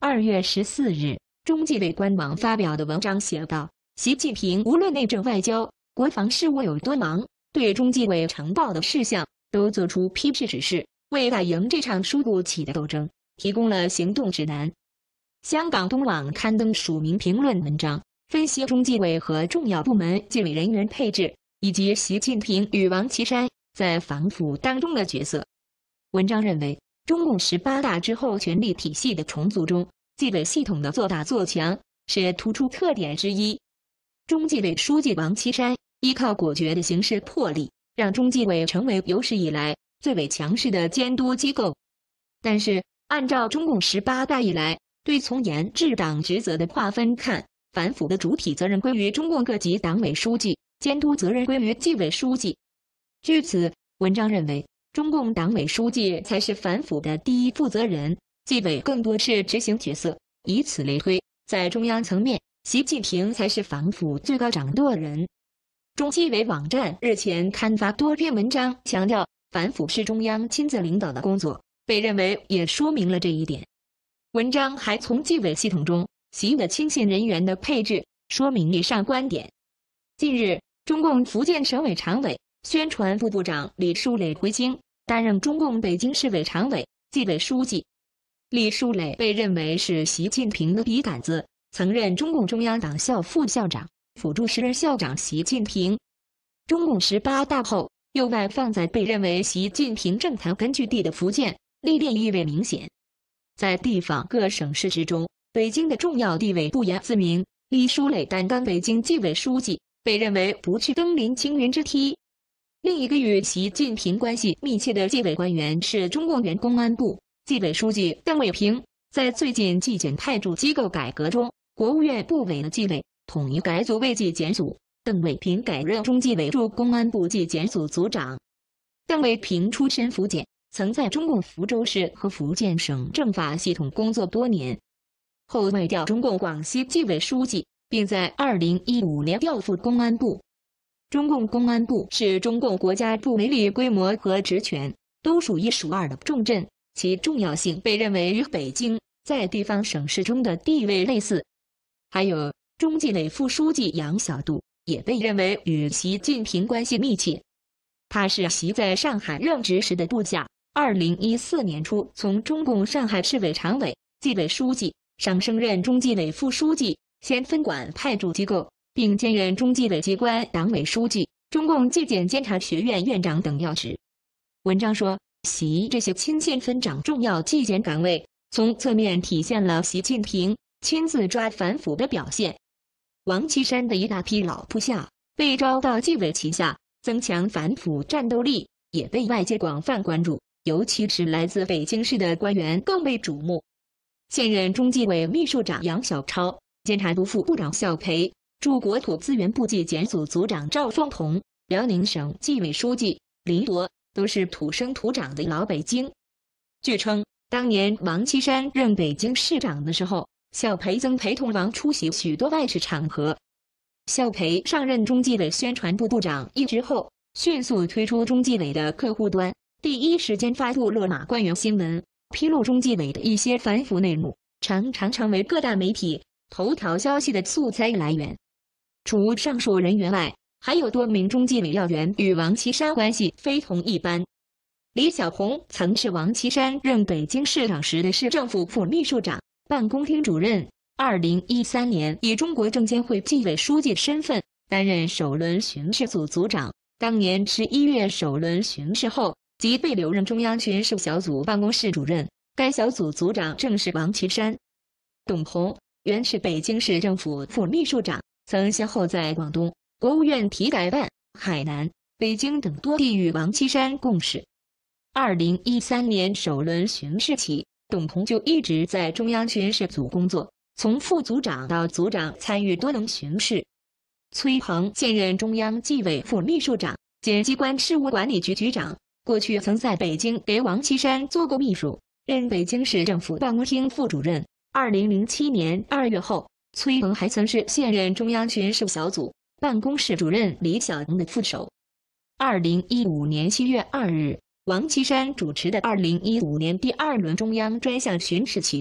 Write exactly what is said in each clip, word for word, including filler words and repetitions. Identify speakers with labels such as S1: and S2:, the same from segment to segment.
S1: 二月十四日，中纪委官网发表的文章写道：习近平无论内政外交、国防事务有多忙，对中纪委呈报的事项都作出批示指示，为打赢这场输不起的斗争提供了行动指南。香港东网刊登署名评论文章，分析中纪委和重要部门纪委人员配置，以及习近平与王岐山在反腐当中的角色。文章认为，中共十八大之后权力体系的重组中，纪委系统的做大做强是突出特点之一。中纪委书记王岐山依靠果决的行事魄力，让中纪委成为有史以来最为强势的监督机构。但是，按照中共十八大以来对从严治党职责的划分看，反腐的主体责任归于中共各级党委书记，监督责任归于纪委书记。据此，文章认为，中共党委书记才是反腐的第一负责人，纪委更多是执行角色。以此类推，在中央层面，习近平才是反腐最高掌舵人。中纪委网站日前刊发多篇文章，强调反腐是中央亲自领导的工作，被认为也说明了这一点。文章还从纪委系统中习的亲信人员的配置说明以上观点。近日，中共福建省委常委、宣传部部长李书磊回京，担任中共北京市委常委、纪委书记。李书磊被认为是习近平的笔杆子，曾任中共中央党校副校长，辅助时任校长习近平。中共十八大后，又外放在被认为习近平政坛根据地的福建，历练意味明显。在地方各省市之中，北京的重要地位不言自明。李书磊担当北京纪委书记，被认为不去登临青云之梯。另一个与习近平关系密切的纪委官员是中共原公安部纪委书记邓卫平。在最近纪检派驻机构改革中，国务院部委的纪委统一改组为纪检组，邓卫平改任中纪委驻公安部纪检组组长。邓卫平出身福建，曾在中共福州市和福建省政法系统工作多年，后外调中共广西纪委书记，并在二零一五年调赴公安部。中共公安部是中共国家部委里规模和职权都数一数二的重镇，其重要性被认为与北京在地方省市中的地位类似。还有中纪委副书记杨小渡也被认为与习近平关系密切，他是习在上海任职时的部下。二零一四年初从中共上海市委常委、纪委书记上升任中纪委副书记，先分管派驻机构，并兼任中纪委机关党委书记、中共纪检监察学院院长等要职。文章说，习这些亲信分掌重要纪检岗位，从侧面体现了习近平亲自抓反腐的表现。王岐山的一大批老部下被招到纪委旗下，增强反腐战斗力，也被外界广泛关注，尤其是来自北京市的官员更被瞩目。现任中纪委秘书长杨晓超、监察部副部长肖培、驻国土资源部纪检组组长赵凤同、辽宁省纪委书记林铎都是土生土长的老北京。据称，当年王岐山任北京市长的时候，肖培曾陪同王出席许多外事场合。肖培上任中纪委宣传部部长一职后，迅速推出中纪委的客户端，第一时间发布落马官员新闻，披露中纪委的一些反腐内幕，常常成为各大媒体头条消息的素材来源。除上述人员外，还有多名中纪委要员与王岐山关系非同一般。李小红曾是王岐山任北京市长时的市政府副秘书长、办公厅主任。二零一三年以中国证监会纪委书记身份担任首轮巡视组组长。当年十一月首轮巡视后，即被留任中央巡视小组办公室主任，该小组组长正是王岐山。董宏原是北京市政府副秘书长，曾先后在广东、国务院体改办、海南、北京等多地与王岐山共事。二零一三年首轮巡视起，董宏就一直在中央巡视组工作，从副组长到组长参与多轮巡视。崔鹏现任中央纪委副秘书长兼机关事务管理局局长，过去曾在北京给王岐山做过秘书，任北京市政府办公厅副主任。二零零七年二月后，崔鹏还曾是现任中央巡视小组办公室主任李小龙的副手。二零一五年七月二日，王岐山主持的二零一五年第二轮中央专项巡视启动，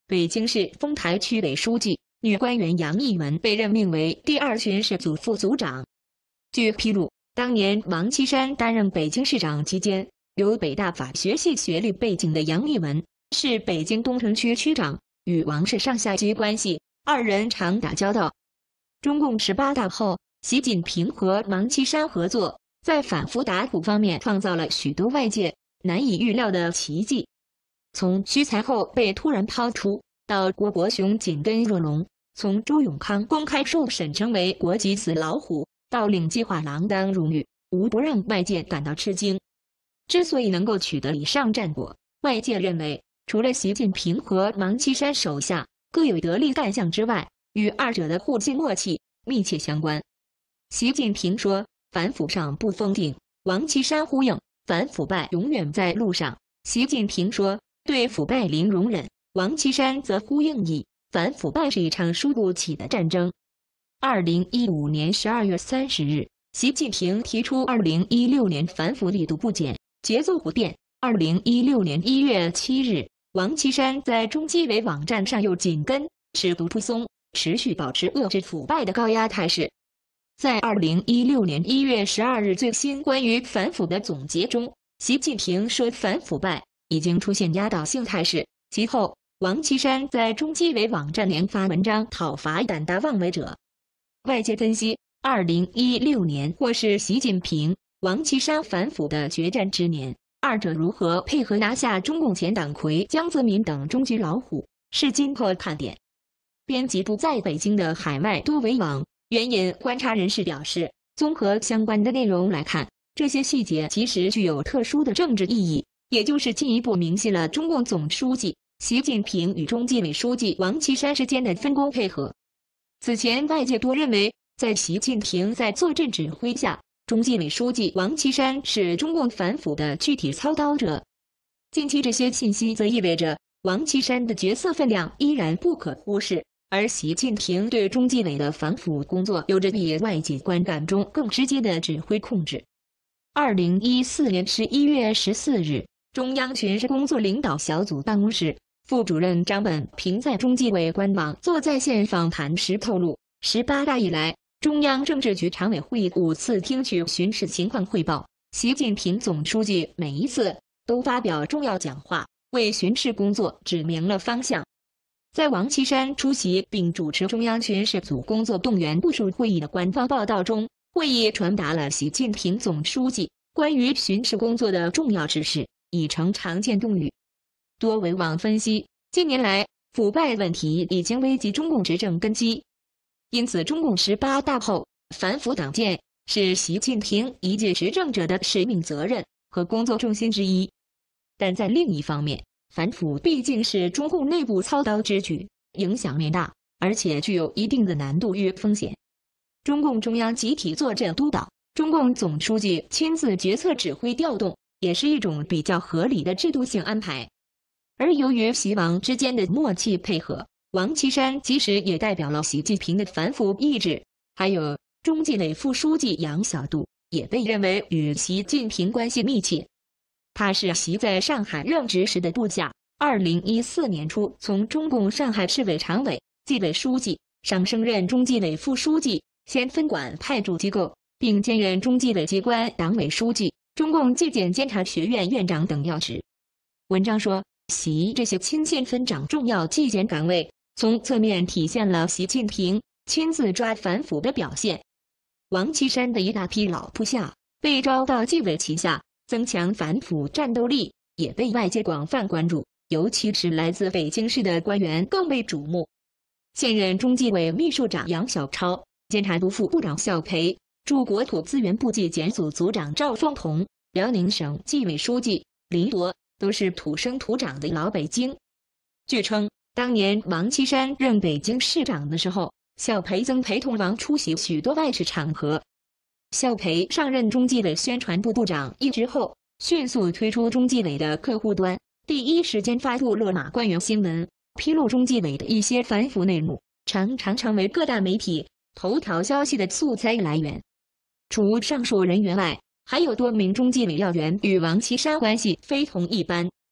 S1: 北京市丰台区委书记，女官员杨艺文被任命为第二巡视组副组长。据披露，当年王岐山担任北京市长期间，有北大法学系学历背景的杨艺文是北京东城区区长，与王氏上下级关系，二人常打交道。中共十八大后，习近平和王岐山合作，在反腐打腐方面创造了许多外界难以预料的奇迹。从屈才厚被突然抛出，到郭伯雄紧跟热龙；从周永康公开受审成为国际死老虎，到领计划锒铛入狱，无不让外界感到吃惊。之所以能够取得以上战果，外界认为，除了习近平和王岐山手下各有得力干将之外，与二者的互信默契密切相关。习近平说：“反腐上不封顶。”王岐山呼应：“反腐败永远在路上。”习近平说：“对腐败零容忍。”王岐山则呼应以：“反腐败是一场输不起的战争。”二零一五年十二月三十日，习近平提出二零一六年反腐力度不减，节奏不变。二零一六年一月七日，王岐山在中纪委网站上又紧跟，尺度不松，持续保持遏制腐败的高压态势。在二零一六年一月十二日最新关于反腐的总结中，习近平说反腐败已经出现压倒性态势。其后，王岐山在中纪委网站连发文章讨伐胆大妄为者。外界分析，二零一六年或是习近平、王岐山反腐的决战之年，二者如何配合拿下中共前党魁江泽民等中局老虎，是今后看点。编辑部在北京的海外多维网援引观察人士表示，综合相关的内容来看，这些细节其实具有特殊的政治意义，也就是进一步明晰了中共总书记习近平与中纪委书记王岐山之间的分工配合。此前外界多认为，在习近平在坐镇指挥下，中纪委书记王岐山是中共反腐的具体操刀者。近期这些信息则意味着王岐山的角色分量依然不可忽视，而习近平对中纪委的反腐工作有着比外界观感中更直接的指挥控制。二零一四年十一月十四日，中央巡视工作领导小组办公室副主任张本平在中纪委官网做在线访谈时透露，十八大以来，中央政治局常委会五次听取巡视情况汇报，习近平总书记每一次都发表重要讲话，为巡视工作指明了方向。在王岐山出席并主持中央巡视组工作动员部署会议的官方报道中，会议传达了习近平总书记关于巡视工作的重要指示，已成常见动语。多维网分析，近年来腐败问题已经危及中共执政根基，因此中共十八大后反腐党建是习近平一届执政者的使命责任和工作重心之一。但在另一方面，反腐毕竟是中共内部操刀之举，影响面大，而且具有一定的难度与风险。中共中央集体坐镇督导，中共总书记亲自决策指挥调动，也是一种比较合理的制度性安排。而由于习王之间的默契配合，王岐山其实也代表了习近平的反腐意志。还有中纪委副书记杨小渡也被认为与习近平关系密切。他是习在上海任职时的部下，二零一四年初从中共上海市委常委、纪委书记上升任中纪委副书记，先分管派驻机构，并兼任中纪委机关党委书记、中共纪检监察学院院长等要职。文章说，习这些亲信分掌重要纪检岗位，从侧面体现了习近平亲自抓反腐的表现。王岐山的一大批老部下被招到纪委旗下，增强反腐战斗力，也被外界广泛关注，尤其是来自北京市的官员更被瞩目。现任中纪委秘书长杨晓超、监察部副部长肖培、驻国土资源部纪检组组长赵凤同、辽宁省纪委书记黎铎都是土生土长的老北京。据称，当年王岐山任北京市长的时候，肖培曾陪同王出席许多外事场合。肖培上任中纪委宣传部部长一职后，迅速推出中纪委的客户端，第一时间发布落马官员新闻，披露中纪委的一些反腐内幕，常常成为各大媒体头条消息的素材来源。除上述人员外，还有多名中纪委要员与王岐山关系非同一般。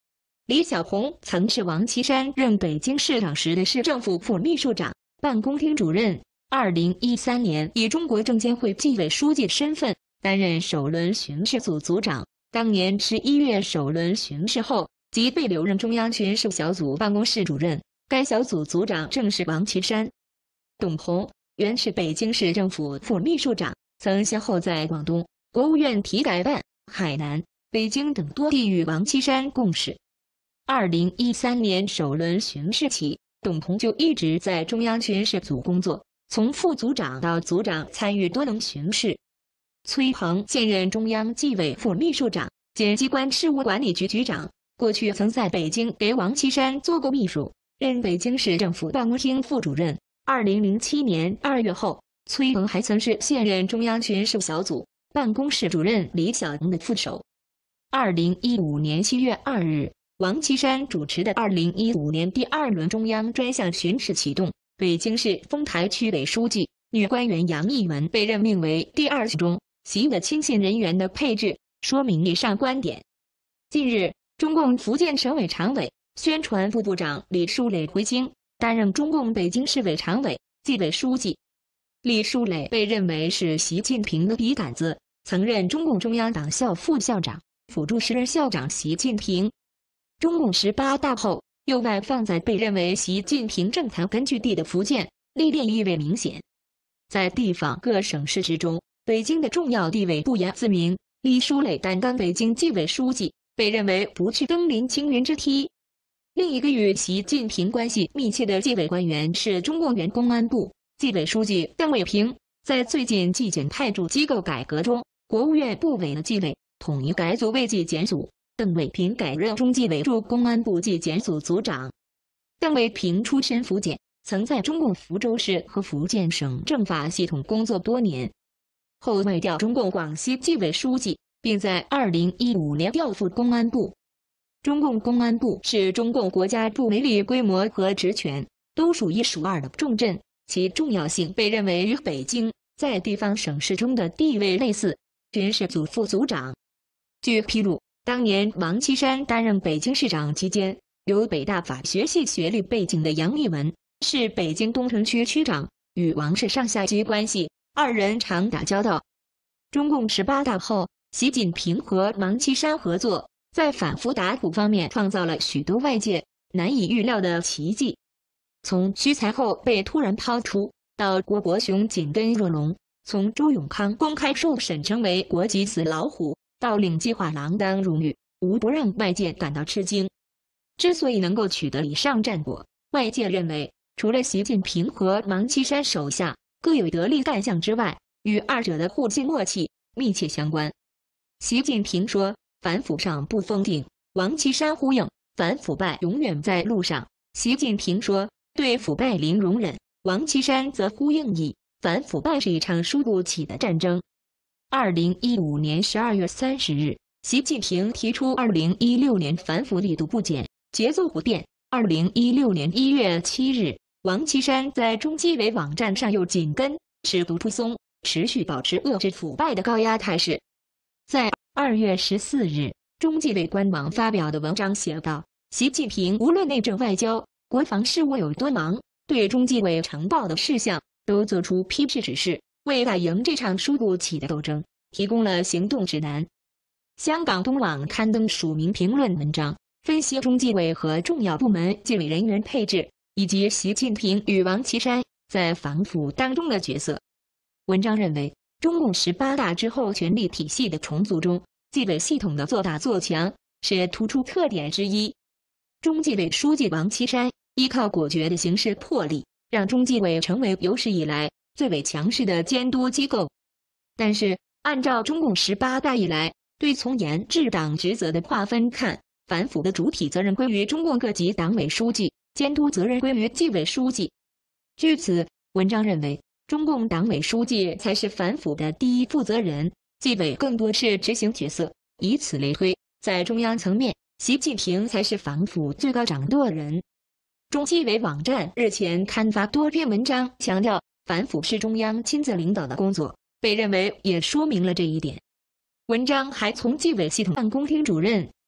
S1: 李小红曾是王岐山任北京市长时的市政府副秘书长、办公厅主任。二零一三年以中国证监会纪委书记身份担任首轮巡视组组长。当年十一月首轮巡视后，即被留任中央巡视小组办公室主任。该小组组长正是王岐山。董宏原是北京市政府副秘书长，曾先后在广东、国务院体改办、海南、北京等多地与王岐山共事。二零一三年首轮巡视起，董宏就一直在中央巡视组工作，从副组长到组长参与多能巡视。崔鹏现任中央纪委副秘书长兼机关事务管理局局长，过去曾在北京给王岐山做过秘书，任北京市政府办公厅副主任。二零零七年二月后，崔鹏还曾是现任中央巡视小组办公室主任李小龙的副手。二零一五年七月二日，王岐山主持的二零一五年第二轮中央专项巡视启动，北京市丰台区委书记、女官员杨艺文被任命为第二中习的亲信人员的配置，说明以上观点。近日，中共福建省委常委、宣传部部长李书磊回京，担任中共北京市委常委、纪委书记。李书磊被认为是习近平的笔杆子，曾任中共中央党校副校长，辅助时任校长习近平。中共十八大后，又外放在被认为习近平政坛根据地的福建，历练意味明显。在地方各省市之中，北京的重要地位不言自明。李书磊担当北京纪委书记，被认为不去登临青云之梯。另一个与习近平关系密切的纪委官员是中共原公安部纪委书记邓卫平。在最近纪检派驻机构改革中，国务院部委的纪委统一改组为纪检组，邓卫平改任中纪委驻公安部纪检组组长。邓卫平出身福建，曾在中共福州市和福建省政法系统工作多年，后外调中共广西纪委书记，并在二零一五年调赴公安部。中共公安部是中共国家部委里规模和职权都数一数二的重镇，其重要性被认为与北京在地方省市中的地位类似。巡视组副组长，据披露，当年王岐山担任北京市长期间，有北大法学系学历背景的杨艺文是北京东城区区长，与王氏上下级关系，二人常打交道。中共十八大后，习近平和王岐山合作，在反腐打腐方面创造了许多外界难以预料的奇迹。从屈才厚被突然抛出，到郭伯雄紧跟若龙；从周永康公开受审成为国际死老虎，到领计划锒铛入狱，无不让外界感到吃惊。之所以能够取得以上战果，外界认为，除了习近平和王岐山手下各有得力干将之外，与二者的互信默契密切相关。习近平说，反腐上不封顶，王岐山呼应，反腐败永远在路上。习近平说，对腐败零容忍，王岐山则呼应以，反腐败是一场输不起的战争。二零一五年十二月三十日，习近平提出二零一六年反腐力度不减，节奏不变。二零一六年一月七日，王岐山在中纪委网站上又紧跟尺度不松，持续保持遏制腐败的高压态势。在二月十四日，中纪委官网发表的文章写道，习近平无论内政外交、国防事务有多忙，对中纪委呈报的事项都作出批示指示，为打赢这场输不起的斗争提供了行动指南。香港东网刊登署名评论文章，分析中纪委和重要部门纪委人员配置，以及习近平与王岐山在反腐当中的角色。文章认为，中共十八大之后权力体系的重组中，纪委系统的做大做强是突出特点之一。中纪委书记王岐山依靠果决的行事魄力，让中纪委成为有史以来最为强势的监督机构。但是，按照中共十八大以来对从严治党职责的划分看，反腐的主体责任归于中共各级党委书记，监督责任归于纪委书记。据此，文章认为，中共党委书记才是反腐的第一负责人，纪委更多是执行角色。以此类推，在中央层面，习近平才是反腐最高掌舵人。中纪委网站日前刊发多篇文章，强调反腐是中央亲自领导的工作，被认为也说明了这一点。文章还从纪委系统办公厅主任、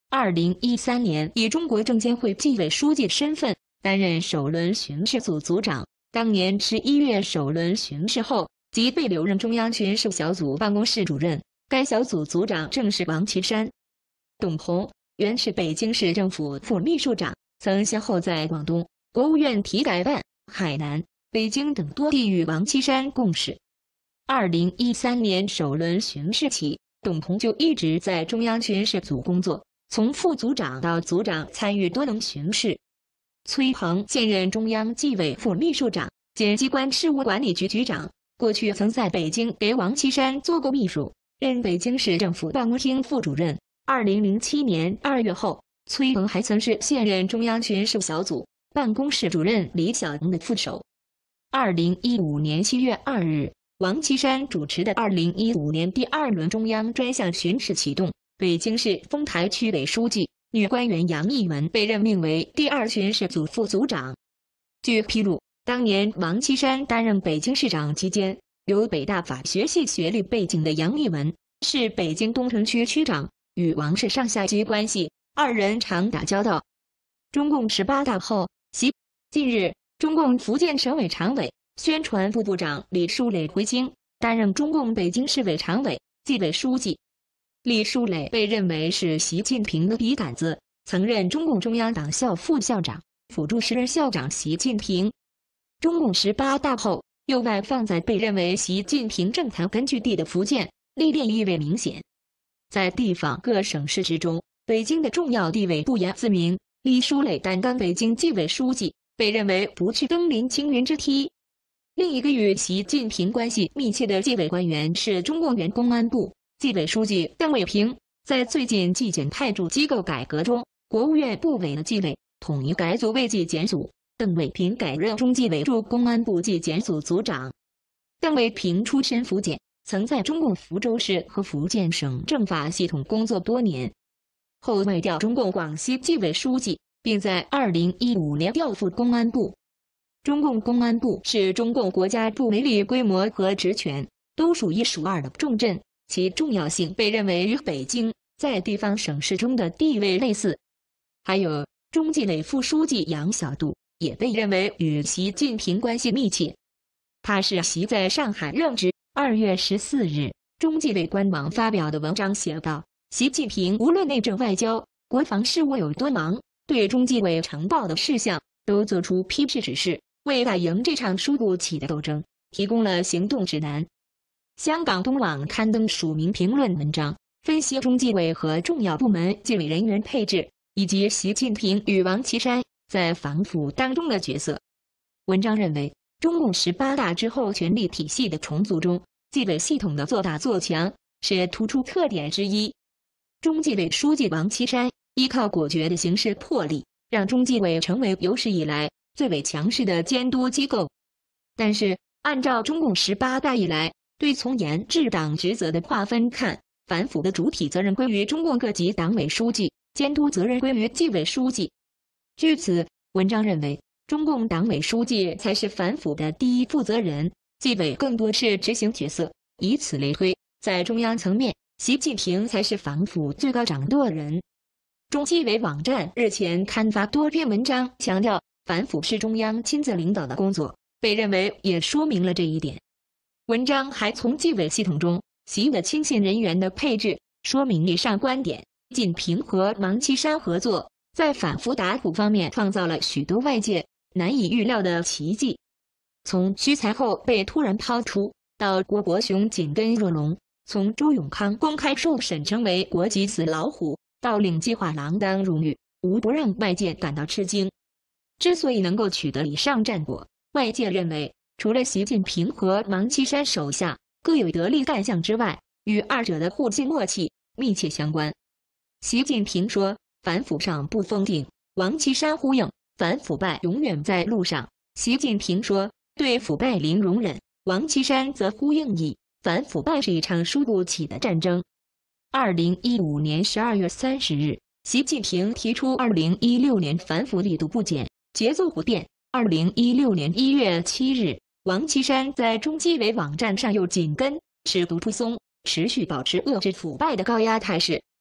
S1: 二零一三年以中国证监会纪委书记身份担任首轮巡视组组长。当年十一月首轮巡视后，即被留任中央巡视小组办公室主任。该小组组长正是王岐山。董宏原是北京市政府副秘书长，曾先后在广东、国务院体改办、海南、北京等多地与王岐山共事。二零一三年首轮巡视起，董宏就一直在中央巡视组工作，从副组长到组长参与多轮巡视。崔鹏现任中央纪委副秘书长兼机关事务管理局局长，过去曾在北京给王岐山做过秘书，任北京市政府办公厅副主任。二零零七年二月后，崔鹏还曾是现任中央巡视小组办公室主任李小龙的副手。二零一五年七月二日，王岐山主持的二零一五年第二轮中央专项巡视启动，北京市丰台区委书记、女官员杨艺文被任命为第二巡视组副组长。据披露，当年王岐山担任北京市长期间，有北大法学系学历背景的杨艺文是北京东城区区长，与王氏上下级关系，二人常打交道。中共十八大后，习近日，中共福建省委常委、宣传部部长李书磊回京，担任中共北京市委常委、纪委书记。李书磊被认为是习近平的笔杆子，曾任中共中央党校副校长，辅助时任校长习近平。中共十八大后，又外放在被认为习近平政坛根据地的福建，历练意味明显。在地方各省市之中，北京的重要地位不言自明。李书磊担当北京纪委书记，被认为不去登临青云之梯。另一个与习近平关系密切的纪委官员是中共原公安部纪委书记邓卫平。在最近纪检派驻机构改革中，国务院部委的纪委统一改组为纪检组，邓卫平改任中纪委驻公安部纪检组组长。邓卫平出身福建，曾在中共福州市和福建省政法系统工作多年，后外调中共广西纪委书记，并在二零一五年调赴公安部。中共公安部是中共国家部委里规模和职权都数一数二的重镇，其重要性被认为与北京在地方省市中的地位类似。还有中纪委副书记杨小渡也被认为与习近平关系密切，他是习在上海任职。二月十四日，中纪委官网发表的文章写道：习近平无论内政外交、国防事务有多忙，对中纪委呈报的事项都作出批示指示，为打赢这场输不起的斗争提供了行动指南。香港东网刊登署名评论文章，分析中纪委和重要部门纪委人员配置，以及习近平与王岐山在反腐当中的角色。文章认为，中共十八大之后权力体系的重组中，纪委系统的做大做强是突出特点之一。中纪委书记王岐山依靠果决的行事魄力，让中纪委成为有史以来最为强势的监督机构。但是，按照中共十八大以来对从严治党职责的划分看，反腐的主体责任归于中共各级党委书记，监督责任归于纪委书记。据此，文章认为，中共党委书记才是反腐的第一负责人，纪委更多是执行角色。以此类推，在中央层面，习近平才是反腐最高掌舵人。中纪委网站日前刊发多篇文章，强调反腐是中央亲自领导的工作，被认为也说明了这一点。文章还从纪委系统中习的亲信人员的配置说明以上观点。习近平和王岐山合作，在反腐打腐方面创造了许多外界难以预料的奇迹。从屈才厚被突然抛出，到郭伯雄紧跟热龙；从周永康公开受审成为国际死老虎，到领计划锒铛入狱，无不让外界感到吃惊。之所以能够取得以上战果，外界认为，除了习近平和王岐山手下各有得力干将之外，与二者的互信默契密切相关。习近平说：“反腐上不封顶。”王岐山呼应：“反腐败永远在路上。”习近平说：“对腐败零容忍。”王岐山则呼应以：“反腐败是一场输不起的战争。”二零一五年十二月三十日，习近平提出二零一六年反腐力度不减，节奏不变。二零一六年一月七日，王岐山在中纪委网站上又紧跟，尺度不松，持续保持遏制腐败的高压态势。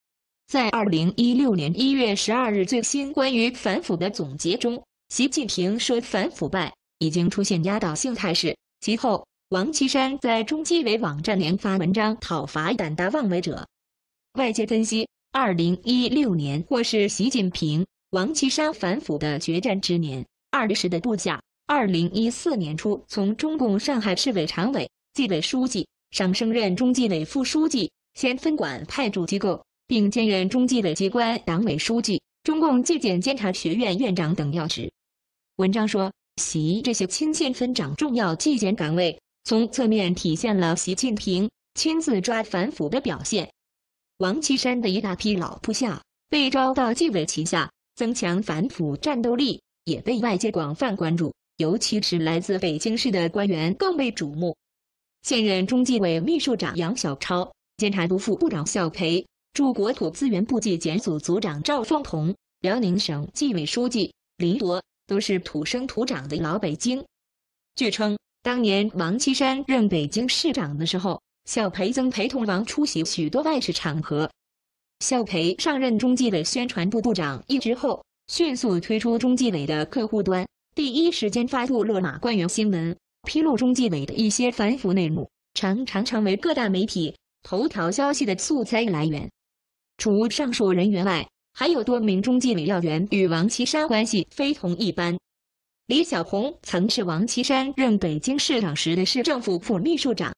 S1: 在二零一六年一月十二日最新关于反腐的总结中，习近平说反腐败已经出现压倒性态势。其后，王岐山在中纪委网站连发文章讨伐胆大妄为者。外界分析，二零一六年或是习近平、王岐山反腐的决战之年。二时的部下，二零一四年初从中共上海市委常委、纪委书记上升任中纪委副书记，先分管派驻机构，并兼任中纪委机关党委书记、中共纪检监察学院院长等要职。文章说，习这些亲信分掌重要纪检岗位，从侧面体现了习近平亲自抓反腐的表现。王岐山的一大批老部下被招到纪委旗下，增强反腐战斗力，也被外界广泛关注，尤其是来自北京市的官员更被瞩目。现任中纪委秘书长杨晓超、监察部副部长肖培、驻国土资源部纪检组组长赵凤同、辽宁省纪委书记林铎都是土生土长的老北京。据称，当年王岐山任北京市长的时候，肖培曾陪同王出席许多外事场合。肖培上任中纪委宣传部部长一职后，迅速推出中纪委的客户端，第一时间发布落马官员新闻，披露中纪委的一些反腐内幕，常常成为各大媒体头条消息的素材来源。除上述人员外，还有多名中纪委要员与王岐山关系非同一般。李小红曾是王岐山任北京市长时的市政府副秘书长，